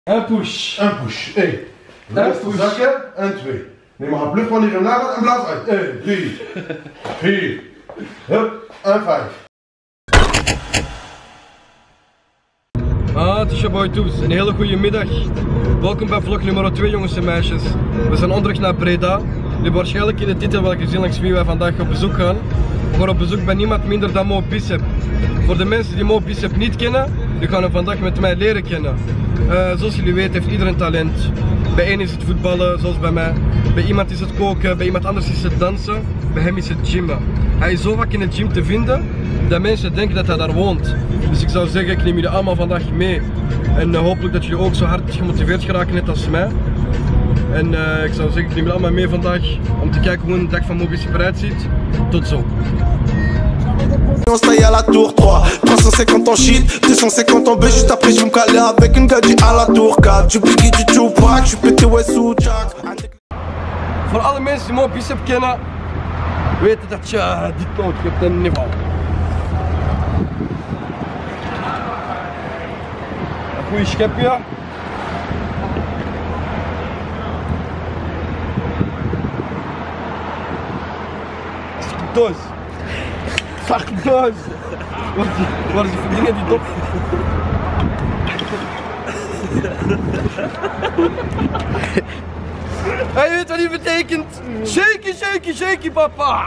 En push. En push. 1. Rustig zakken en 2. Neem maar een lucht van hier omlaag gaat en blaas uit. 1, 3, 4, hup, en 5. Het is je boy Toes, een hele goede middag. Welkom bij vlog nummer 2 jongens en meisjes. We zijn onderweg naar Breda. Jullie hebben waarschijnlijk in de titel wel gezien langs wie wij vandaag op bezoek gaan. We gaan op bezoek bij niemand minder dan Mo Bicep. Voor de mensen die Mo Bicep niet kennen, die gaan hem vandaag met mij leren kennen. Zoals jullie weten heeft iedereen talent. Bij één is het voetballen, zoals bij mij. Bij iemand is het koken, bij iemand anders is het dansen. Bij hem is het gymmen. Hij is zo vaak in het gym te vinden dat mensen denken dat hij daar woont. Dus ik zou zeggen, ik neem jullie allemaal vandaag mee. En hopelijk dat jullie ook zo hard gemotiveerd geraken net als mij. En ik zou zeggen, ik neem jullie allemaal mee vandaag om te kijken hoe een dag van Mo Bicep eruit ziet. Tot zo. On se taille à la tour 3, 350 en shit, 250 en B. Juste après je vais me caler avec une gadget à la tour 4. Du Biggie, du Tupac, je pété ouais sous Jack. Voor alle mensen die Mo Bicep kennen, weten dat je dit nodig hebt, een niveau. Een goede schepje. Doos. Fuck doos. Waar is die verdingen die top? Hij weet wat die betekent. Shaky, shaky, shaky papa.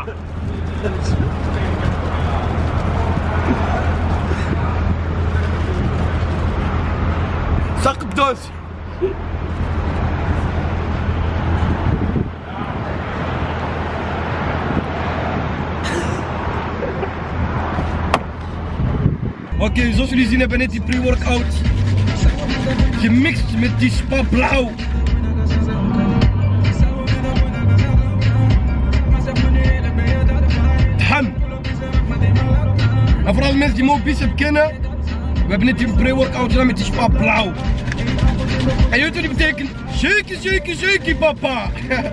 Zakdoos. Oké, zoals jullie zien hebben we net die pre-workout gemixt met die spa blauw. Ham. En voor alle mensen die Mo Bicep kennen, we hebben net die pre-workout gedaan met die spa blauw. En je weet wat die betekent? Shaky, shaky, shaky papa.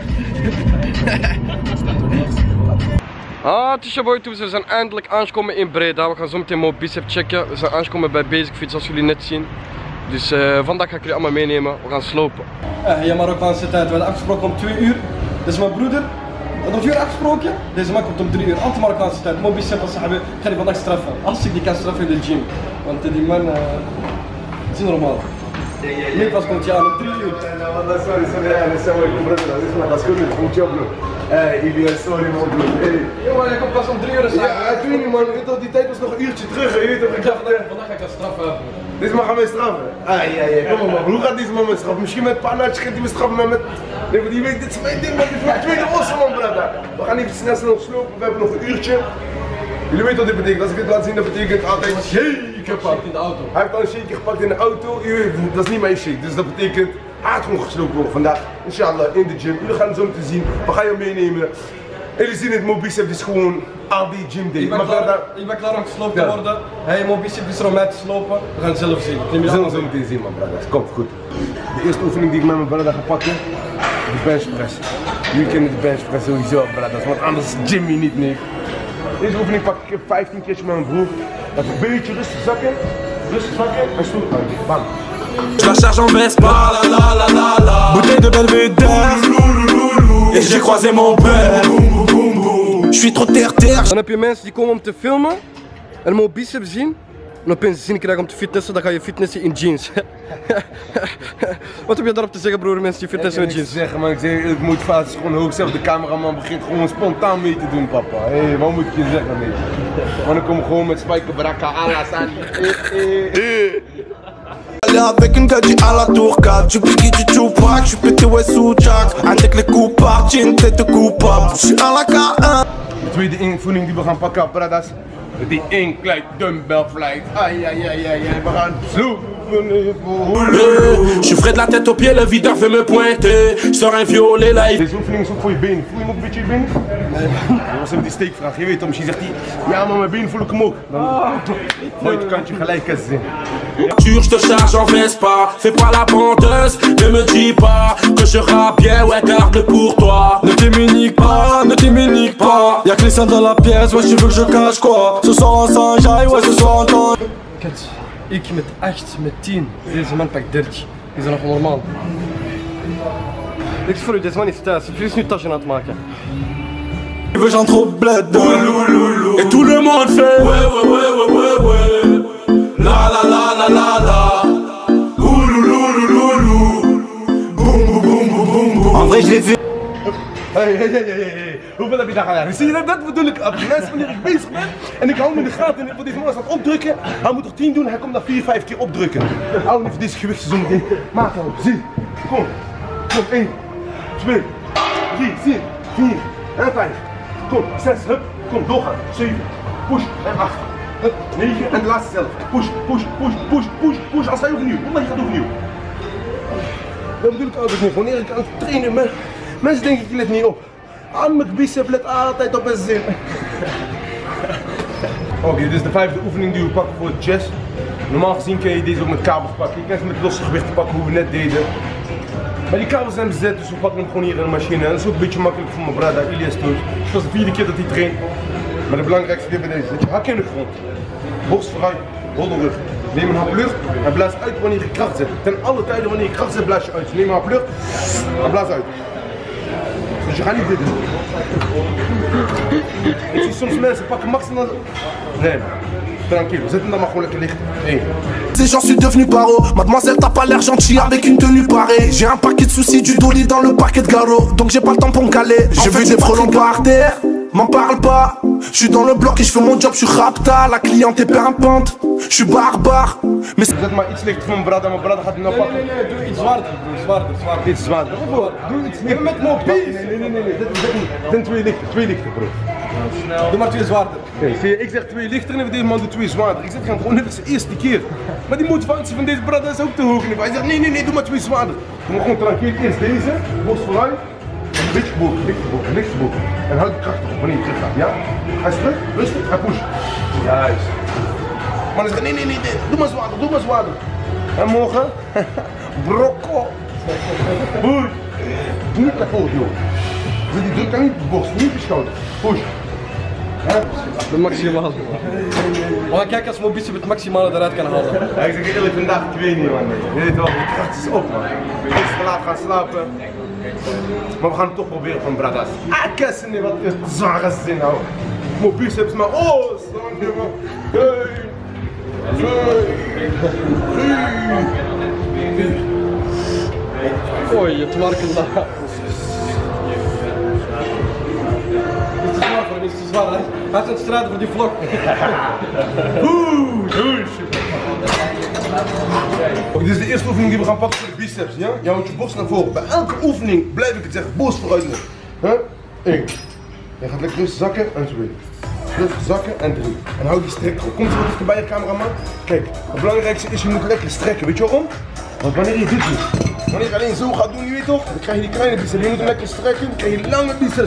Het is je boy Toes, we zijn eindelijk aangekomen in Breda. We gaan zo meteen Mo Bicep checken. We zijn aangekomen bij Basic Fit zoals jullie net zien. Dus vandaag ga ik jullie allemaal meenemen. We gaan slopen. Ja, Marokkaanse tijd. We hadden afgesproken om 2 uur. Dit is mijn broeder. We hadden om 4 uur afgesproken. Deze man komt om 3 uur. Altijd Marokkaanse tijd. Mo Bicep als sahabi. Ik ga die vandaag straffen. Als ik die kan straffen in de gym. Want die man, het is niet normaal. Nee, pas komt je aan om 3 uur. Sorry, dat is goed, goed job bro. Ilias, sorry man bro. Ja maar, je komt pas om 3 uur. Ja, ik weet niet man, die tijd was nog een uurtje terug. Je weet toch, ik dacht, vandaag ga ik dat straffen hebben. deze man gaat mij straffen. Kom maar man, hoe gaat deze man me straffen? Misschien met panaatjes gaat hij me straffen, maar met... Nee, want die weet, dit is mijn ding man, dit is mijn tweede ossen man brada. We gaan even snel slopen, we hebben nog een uurtje. Jullie weten wat dit betekent, als ik dit laat zien, dat betekent altijd shake gepakt in de auto. Hij heeft al een shake gepakt in de auto, dat is niet mijn shake, dus dat betekent hij gaat gewoon gesloopt worden vandaag, inshallah, in de gym. Jullie gaan het zo meteen zien, we gaan je meenemen. En jullie zien het, Mo Bicep is gewoon al die gym day. Ik ben klaar om gesloopt te worden. Hey, Mo Bicep is er om mij te slopen, we gaan het zelf zien. We zullen het zo meteen zien man, brada. Komt goed. De eerste oefening die ik met mijn brada ga pakken, de benchpress. Jullie kennen de benchpress sowieso, brada, want anders gym je niet meer. Deze oefening pak ik 15 keer met mijn broer. Even een beetje rustig zakken en stoel uit. Bam. Je la charge en Vespa, la la la la la. Bouteille de Belvedere, et j'ai croisé mon père. Je suis trop terre. Dan heb je mensen die komen om te filmen en Mo Bicep zien. En opeens zin krijgen om te fitnessen, dan ga je fitnessen in jeans. Wat heb je daarop te zeggen broer, mensen die fitnessen in jeans? Zeggen man, ik zeg het moet vast, is gewoon hoog zelf. De cameraman begint gewoon spontaan mee te doen papa. Hé, wat moet ik je zeggen nee? Maar dan kom ik gewoon met spijkerbrakka, ala staan. Avec une gadget à la tour 4. Du Biggie, du Tupac, je pété ouais sous Jack. Avec les coupables, j'ai une tête coupable. Je suis à la K1. De tweede invoering die we gaan pakken, bradas. Die inkleid dumbbell flight. We gaan sloepen. Je suis frais de la tête aux pieds, le videur veut me pointer. Je sors un violet live. Deze oefening is ook voor je benen. Voel je hem ook een beetje je benen? Nee. Dat was even die steekvraag. Je weet het, misschien zegt hij, ja maar mijn benen voel ik hem ook. Dan gooi je het kantje gelijk als zin. Je te charge en Vespa, fais pas la penteuse. Ne me dis pas que je rappe bien, ouais garde pour toi. Ne t'immunique pas, ne t'immunique pas. Y'a que les seins dans la pièce, ouais tu veux que je cache quoi. Ce soir on s'enjaille, ouais ce soir on t'en... Ik met 8, met 10. Deze man pakt 30. Die zijn nog normaal. Niks voor u, dit is maar niet thuis. Ze is nu tasje aan het maken. We zijn trop bled. Et tout le monde fait ouais ouais ouais ouais ouais ouais. La la la la la la. Ouloulouloulou. Boum boum boum boum boum. En vrai je l'ai vu. Hey. Hoeveel heb je daar gedaan? Zie je dat bedoel ik? Mensen, wanneer ik bezig ben en ik hou hem in de gaten en ik wil deze man aan het opdrukken, hij moet er 10 doen en hij komt daar 4, 5 keer opdrukken. Hou niet voor deze gewichten zo meteen. Maak hem, zie. Kom. 1, 2, 3, 4 en 5. Kom, 6, hup. Kom, doorgaan. 7, push en 8. Hup, 9 en de laatste zelf. Push. Als hij overnieuw. Omdat je gaat overnieuw. Dat bedoel ik altijd niet. Wanneer ik aan het trainen ben, mensen denken ik let niet op. Aan mijn bicep let altijd op een zin. Oké, dit is de 5e oefening die we pakken voor het chest. Normaal gezien kun je deze ook met kabels pakken. Je kan ze met losse gewichten pakken hoe we net deden. Maar die kabels zijn bezet, dus we pakken hem gewoon hier in de machine. En dat is ook een beetje makkelijk voor mijn brada Ilias toe. Het was de 4e keer dat hij traint. Maar de belangrijkste weer bij deze is dat je hak in de grond. Borst vooruit, hol de rug. Neem een hap lucht en blaas uit wanneer je kracht zet. Ten alle tijden wanneer je kracht zet, blaas je uit. Neem een hap lucht en blaas uit. Dus je gaat niet dit doen. Ik zie soms mensen pakken maximaal. Nee, tranquille, zet hem dan maar gewoon lekker licht. 1. J'en suis devenu paro. Mademoiselle, t'as pas l'air gentil avec une tenue pareille. J'ai un paquet de soucis, du dolly dans le paquet de garrot. Donc j'ai pas le temps pour me caler. J'ai vu des frelons par terre, m'en parle pas. Je suis dans le bloc et je fais mon job, je suis rapta. La cliente est pimpante, je suis barbare. Mais zet maar iets lichter voor mijn brada gaat hem nou pakken. Nee, doe iets zwaarder, broer. Zwaarder. Iets zwaarder. Doe iets meer met mobiel. Nee, dat zijn 2 lichter, bro. Doe maar 2 zwaarder. Nee, zie je, ik zeg 2 lichter en deze man doet 2 zwaarder. Ik zeg gewoon net als de eerste keer. Maar die motivatie van deze brada is ook te hoog. Hij zegt nee, doe maar 2 zwaarder. Je moet gewoon tranquil eerst deze, borst vooruit. Lichtboek. En houd de kracht op wanneer je terug gaat, ja? Ga eens terug, rustig, ga push. Juist. Maar dan zegt nee, doe maar zwaarder. En morgen, brokko. Push. Doe niet kapot, joh. Zet die druk aan niet op de borst, niet op je schouder. Push. De maximale. We gaan kijken als Mobicep het maximale eruit kan halen. Ja, ik zeg eerlijk, vandaag ik weet niet man. Je weet wel, de kracht is op man. Ik is te laat gaan slapen. Maar we gaan het toch proberen van bradas. Kessen in wat zware zin nou. Mijn biceps maar staan jongen. Oei, het marken daar. Dit is te zwaar, hè? Hij is aan het strijden voor die vlog. Dit is de eerste oefening die we gaan pakken voor de biceps, ja? Je houdt je borst naar voren. Bij elke oefening blijf ik het zeggen, borst vooruit nu. 1. Je gaat lekker rustig zakken en 2. Rustig zakken en 3. En hou die strek gewoon. Komt er wat dichterbij je cameraman. Kijk, het belangrijkste is je moet lekker strekken, weet je waarom? Want wanneer je dit doet, wanneer je alleen zo gaat doen, je weet toch? Dan krijg je die kleine biceps. Je moet hem lekker strekken, dan krijg je lange biceps.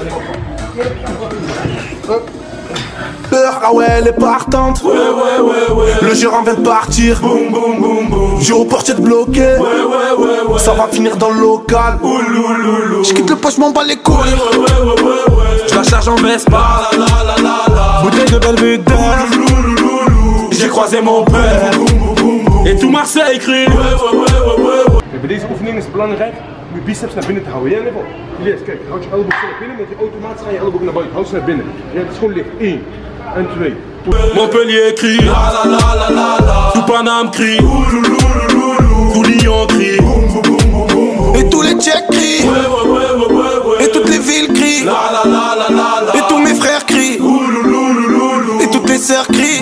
peur, ah ouais elle est partante. Ouais. Le gérant vient de partir. Boum. J'ai au portier de bloquer. Ouais. Ça va finir dans le local. J'quitte le poste, j'm'en bats les couilles. J'la charge en Vespa. Bouteille de Belvedere. J'ai croisé mon père. Et tout Marseille crie. Bij deze oefening is het belangrijk om je biceps naar binnen te houden. Ja, let op. Elias, kijk, houd je elleboog naar binnen, met je automatisch gaan je elleboog naar buiten. Houd ze naar binnen. Ja, het is gewoon licht. 1 en 2. Montpellier crie. Tout Paname crie. Tout Lyon crie. Et tous les Tchèques crient. Et toutes les villes crient. Et tous mes frères crient. Et toutes les sœurs crient.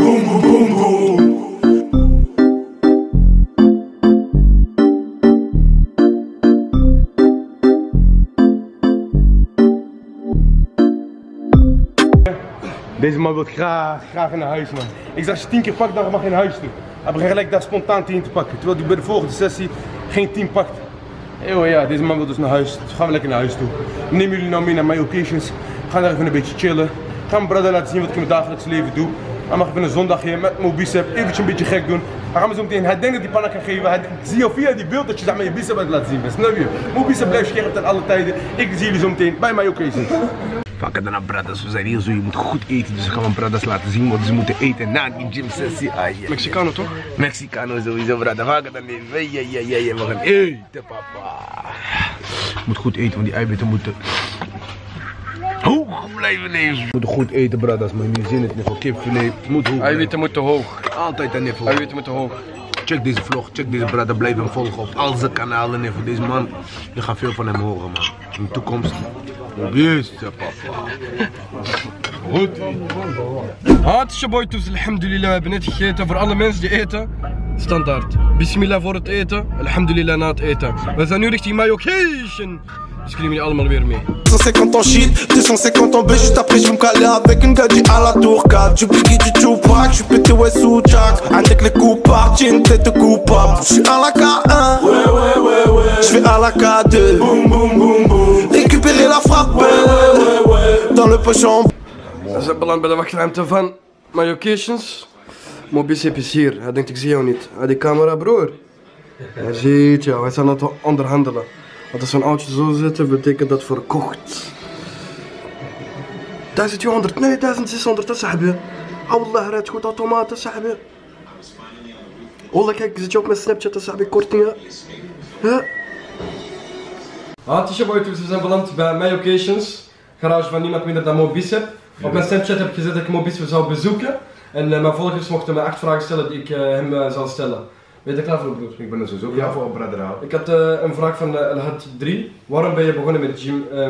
Deze man wil graag naar huis man. Ik zeg als je 10 keer pakt, dan mag je naar huis toe. Hij begint gelijk daar spontaan 10 te pakken. Terwijl hij bij de volgende sessie geen 10 pakt. Ja, deze man wil dus naar huis. Dus gaan we lekker naar huis toe. We nemen jullie nou mee naar mijn occasions. We gaan daar even een beetje chillen. Ik ga mijn brother laten zien wat ik in mijn dagelijks leven doe. Hij mag even een zondagje met mijn bicep eventjes een beetje gek doen. Hij gaat me zo meteen, hij denkt dat hij panna kan geven. Ik zie al via die beeld dat je zeg maar je bicep uit laat zien. Snap je? Mijn bicep blijft scherp ten alle tijden. Ik zie jullie zo meteen bij mijn occasions. Vakken dan brothers, we zijn hier zo, je moet goed eten, dus we gaan mijn brothers laten zien wat ze moeten eten na die gym sessie. Mexicano toch? Mexicano sowieso, brother. Vakken dan even. We gaan eten, papa. Je moet goed eten, want die eiwitten moeten hoog blijven leven. We moeten goed eten, brothers, maar nu zin het niet voor kipfilet. Moet hoog. Eiwitten moeten hoog. Altijd aan niveau. Eiwitten moeten hoog. Check deze vlog, check deze brother, blijf hem volgen op al zijn kanalen. En voor deze man, je gaat veel van hem horen, man. In de toekomst. Yes, papa. Goed. Het is je boy Toes, alhamdulillah, we hebben net gegeten. Voor alle mensen die eten, standaard. Bismillah voor het eten, alhamdulillah na het eten. We zijn nu richting my occasion. Dus kunnen jullie allemaal weer mee. 150 en shit, 250 en B, juste après je vais me caler avec une gadji à la tour 4. Du Biggie, du Tupac, je suis pété ouais sous Jack. Avec les coups par une tête coupable. Je suis à la K1, ouais. Je vais à la K2, boum boum boum boum. Récupérer la frappe, ouais. Dans le pochon. We zijn beland bij de wachtruimte van My Occasions. Mobicep is hier, hij denkt ik zie jou niet. Die camera broer. Hij ziet jou, hij is aan het onderhandelen. Want als we een oudje zo zetten, betekent dat verkocht. 1200, nee 1600, sahabi. Allah, hij rijdt goed automaten, sahabi. Wallah, kijk, zit je ook met Snapchat, sahabi, kortingen. Ja. Het is je boy, we zijn beland bij My Occasions. Garage van niemand minder dan Mobicep. Op mijn Snapchat heb ik gezegd dat ik Mobicep zou bezoeken. En mijn volgers mochten me 8 vragen stellen die ik hem zal stellen. Ben je er klaar voor, broer? Ik ben er sowieso klaar voor, brother. Ik had een vraag van Elhad 3. Waarom ben je begonnen met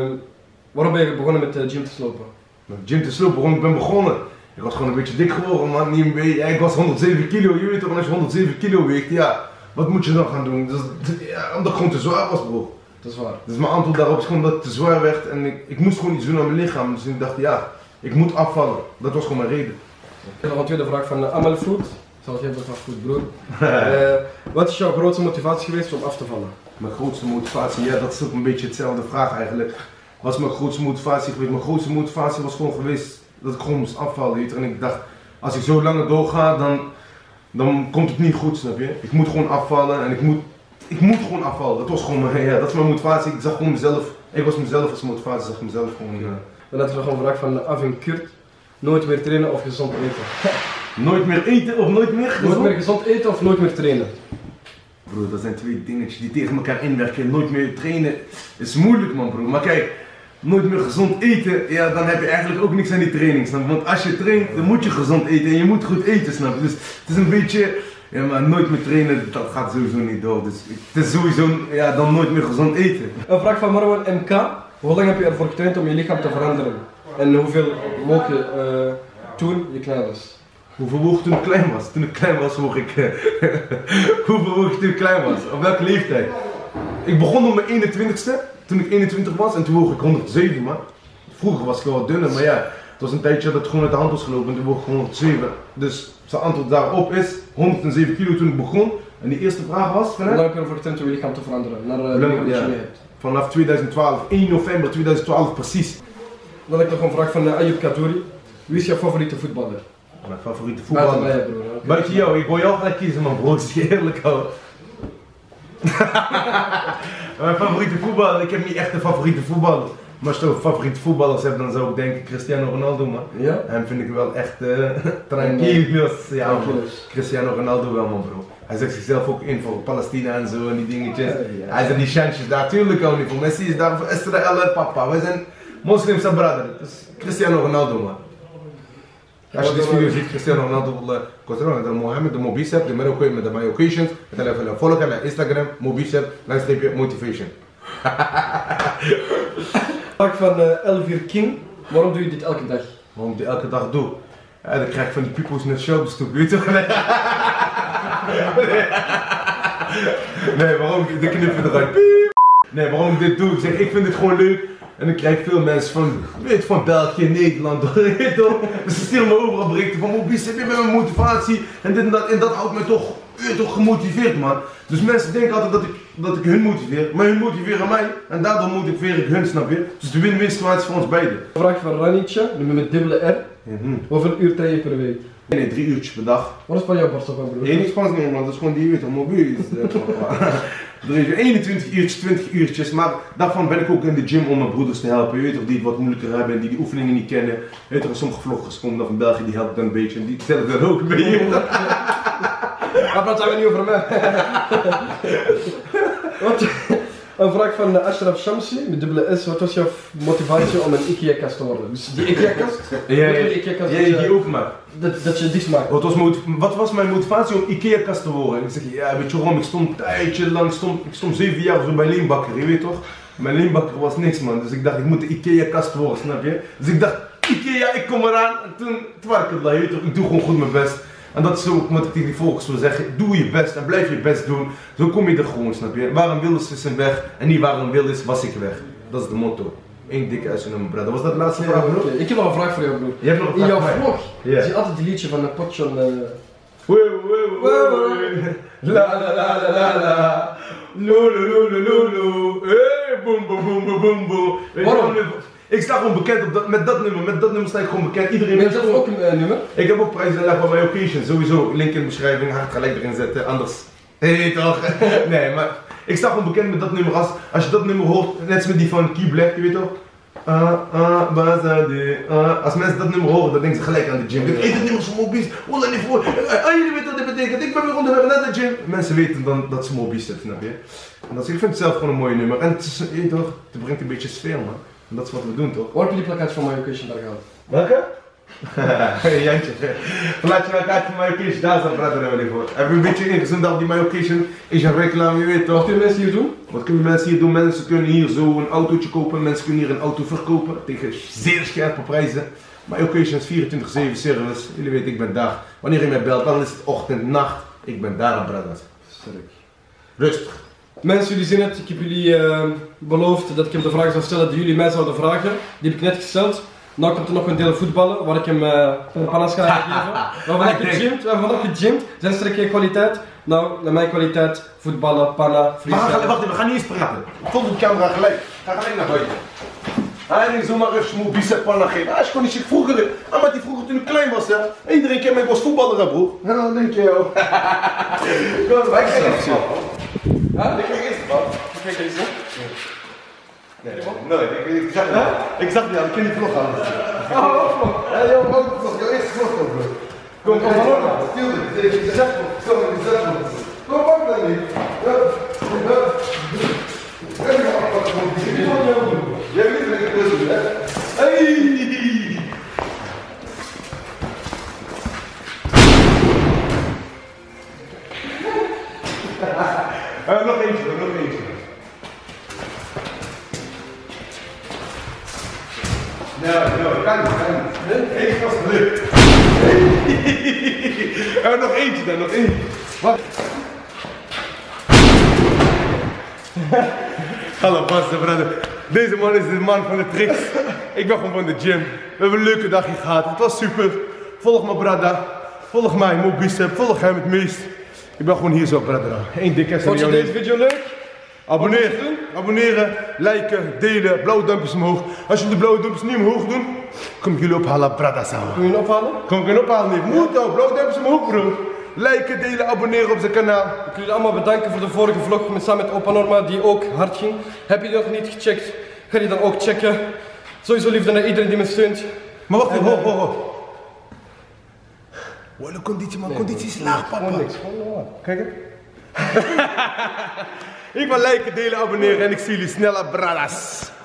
gym te slopen? Gym te slopen, ik ben begonnen. Ik was gewoon een beetje dik geworden, man. Niet meer, ik was 107 kilo. Je weet toch, als je 107 kilo weegt, ja, wat moet je dan gaan doen? Dus, ja, omdat ik gewoon te zwaar was, bro. Dat is waar. Dus mijn antwoord daarop is gewoon dat het te zwaar werd en ik moest gewoon iets doen aan mijn lichaam. Dus ik dacht, ja, ik moet afvallen. Dat was gewoon mijn reden. Ik heb nog een tweede vraag van Amal Food. Zoals jij dat goed, broer. Wat is jouw grootste motivatie geweest om af te vallen? Mijn grootste motivatie, ja, dat is ook een beetje hetzelfde vraag eigenlijk. Wat is mijn grootste motivatie geweest? Mijn grootste motivatie was gewoon geweest dat ik gewoon moest afvallen. Weet je? En ik dacht, als ik zo langer doorga, dan komt het niet goed, snap je? Ik moet gewoon afvallen en ik moet gewoon afvallen. Dat was gewoon mijn, dat is mijn motivatie. Ik zag gewoon mezelf, ik was mezelf als motivatie, zag mezelf gewoon. Dan had ik nog een vraag van Avin Kurt. Nooit meer trainen of gezond eten? Nooit meer eten of nooit meer gezond? Nooit meer gezond eten of nooit meer trainen? Broer, dat zijn twee dingetjes die tegen elkaar inwerken. Nooit meer trainen is moeilijk, man, broer. Maar kijk, nooit meer gezond eten, ja, dan heb je eigenlijk ook niks aan die training, snap je? Want als je traint, dan moet je gezond eten en je moet goed eten, snap je? Dus het is een beetje, ja, maar nooit meer trainen, dat gaat sowieso niet door. Dus het is sowieso, ja, dan nooit meer gezond eten. Een vraag van Marwan MK. Hoe lang heb je ervoor getraind om je lichaam te veranderen? En hoeveel woog je toen je klein was? Hoeveel woog ik toen ik klein was? Toen ik klein was woog ik... Hoeveel woog ik toen ik klein was? Op welke leeftijd? Ik begon op mijn 21ste, toen ik 21 was en toen woog ik 107, man. Vroeger was ik wel wat dunner, maar ja, het was een tijdje dat het gewoon uit de hand was gelopen en toen woog ik 107. Dus zijn antwoord daarop is 107 kilo toen ik begon. En die eerste vraag was van hoe lang heb je ervoor getraind om je lichaam te veranderen? Naar ja, vanaf 2012, 1 november 2012 precies. Dan heb ik nog een vraag van Ayub Kadouri. Wie is jouw favoriete voetballer? Mijn favoriete voetballer? Buiten mij, broer. Okay. Buiten jou, ik wil jou gelijk kiezen, man, bro. Het is eerlijk, hoor. Mijn favoriete voetballer, ik heb niet echt een favoriete voetballer. Maar als je toch favoriete voetballers hebt, dan zou ik denken Cristiano Ronaldo, man. Ja? Hem vind ik wel echt tranquilos. Ja, man. Cristiano Ronaldo wel, man, bro. Hij zet zichzelf ook in voor Palestina en zo en die dingetjes. Ja. Hij zet die chantjes daar, tuurlijk ook niet voor. Messi is daar voor Israël en papa. Wij zijn moslims en brother. Dus Cristiano Ronaldo, man. Als je deze video ziet, Cristiano Ronaldo, Mohammed, de Mobicep, de Marokko met de My Occasions. Volg hem op Instagram, Mobicep, _motivation. Vraag van Elvir King. Waarom doe je dit elke dag? Waarom ik dit elke dag doe? Ja, dan krijg ik van die people's net shows toe, weet je toch? Nee, waarom ik de knippen eruit? Nee, waarom ik dit doe? Ik zeg, ik vind het gewoon leuk. En dan krijg ik veel mensen van België, Nederland, dus ze sturen me overal berichten van Mobicep, ik ben mijn motivatie en dit en dat. En dat houdt me toch gemotiveerd, man. Dus mensen denken altijd dat ik hun motiveer, maar hun motiveren mij en daardoor motiveer ik hun, snap je? Dus de win-win situatie voor ons beiden. Een vraag van Ranitje, met dubbele R. Hoeveel uur train je per week? Nee, 3 uurtjes per dag. Wat is van jouw borst op, broer? Nee, niks Spaans meer, man. Dat is gewoon die weet, mobiel is. Er is 21 uurtjes, 20 uurtjes, maar daarvan ben ik ook in de gym om mijn broeders te helpen. Je weet toch, die het wat moeilijker hebben en die oefeningen niet kennen. Je weet toch, sommige vloggers komen dan van België, die helpen dan een beetje en die stellen dan ook een beetje. Maar praten we niet over mij. Een vraag van Ashraf Shamsi met dubbele S. Wat was jouw motivatie om een IKEA-kast te worden? Dus die IKEA-kast? Ja, die openmaakt. Dat je dicht maakt. Wat was mijn motivatie om IKEA-kast te worden? Ik zeg, ja, weet je waarom? Ik stond een tijdje lang, ik stond 7 jaar zo bij Leenbakker, je weet toch? Mijn Leenbakker was niks, man. Dus ik dacht, ik moet de IKEA-kast worden, snap je? Dus ik dacht, IKEA, ik kom eraan. En toen was ik het daar, je weet toch? Ik doe gewoon goed mijn best. En dat is ook wat ik tegen die volgers wil zeggen. Doe je best en blijf je best doen. Zo kom je er gewoon, snap je? Waar een wil is een weg en niet waar een wil is, was ik weg. Dat is de motto. Eén dikke uitzending, broer. Was dat de laatste vraag, broer? Ik heb nog een vraag voor jou, broer. Je hebt nog een in vraag jouw voor vlog ja. zie je altijd die liedje van Potjon. La la la la la la. Lulu. Hey, boom boom boom boom boom boom. Waarom? Ik sta gewoon bekend op met dat nummer sta ik gewoon bekend. Iedereen weet zelf ook een nummer? Ik heb ook prijzen en van mijn occasion, sowieso. Link in de beschrijving, ga ik gelijk erin zetten, anders. Hey toch? Nee, maar ik sta gewoon bekend met dat nummer. Als je dat nummer hoort, net als met die van Key Black, je weet toch? Als mensen dat nummer horen, dan denken ze gelijk aan de gym. Hey, dat nummer is Mobies. Oh, dan niet voor. Jullie weten wat dit betekent. Ik ben weer onderweg naar de gym. Mensen weten dan dat ze Mobies zitten, snap je? En dat is, ik vind het zelf gewoon een mooi nummer. En het is, je toch? Het brengt een beetje sfeer, man. En dat is wat we doen, toch? Waar heb je die plakkaat van My Occasion daar gehaald? Welke? Jantje, laat je een kaartje van My Occasion, daar zijn praten we niet voor. Heb je een beetje ingezond dat die My Occasion is een reclame, je weet toch? Wat kunnen mensen hier doen? Wat kunnen mensen hier doen? Mensen kunnen hier zo een autootje kopen, mensen kunnen hier een auto verkopen tegen zeer scherpe prijzen. My Occasion is 24/7 service, jullie weten ik ben daar. Wanneer je mij belt, dan is het ochtend, nacht, ik ben daar, brothers. Sterk. Rustig. Mensen, jullie zien het, ik heb jullie beloofd dat ik hem de vragen zou stellen die jullie mij zouden vragen. Die heb ik net gesteld. Nou komt er nog een deel voetballen, waar ik hem panas ga geven. We hebben vandaag gegymd, zijn sterke kwaliteit. Nou, naar mijn kwaliteit, voetballen, panna, freestyle. Wacht even, we gaan niet eens praten. Volg de camera gelijk. Ga gelijk naar buiten. Hij denkt zomaar even smoel bicep panna geven. Hij is gewoon niet vroeger. Maar die vroeger toen ik klein was, ja. Iedereen kent mij, ik was voetballer, hè, broer. Ja, dat denk je, joh. Kom, wij krijgen eerst de bal. Ik krijg eerst de bal. Ik krijg deze. Nee, ik zag die aan, ik ken die vlog aan. Oh, vlog. Ja, joh, ook vlog. Jouw eerste vlog ook, bro. Kom, stil dit. Ik zeg nog, stel me die zet nog. Kom, pak dan niet. Jij weet wat ik wil doen, hè? Hey! Nog eentje. Nee, kan niet. Eén was gelukt. Nog eentje dan, nog één. Wacht. Hallo Bas, brother. Deze man is de man van de tricks. Ik ben gewoon van de gym. We hebben een leuke dagje gehad. Het was super. Volg me, brother. Volg mij, Mo Bicep. Volg hem het meest. Ik ben gewoon hier zo, brother. Eén dikke S. Vond je deze video leuk? Abonneren, liken, delen, blauwe duimpjes omhoog. Als jullie de blauwe duimpjes niet omhoog doen, kom ik jullie ophalen, brada samen. Kun je hem ophalen? Kom ik jullie ophalen, niet. Moet ook, blauwe duimpjes omhoog, bro. Liken, delen, abonneren op zijn kanaal. Ik wil jullie allemaal bedanken voor de vorige vlog samen met Opa Norma, die ook hard ging. Heb je die nog niet gecheckt? Ga die dan ook checken. Sowieso liefde naar iedereen die me steunt. Maar wacht even, ho. Wat een conditie, man. Conditie is laag, papa. Gewoon niks, kijk het. Ik wil liken, delen, abonneren en ik zie jullie snel, bradas.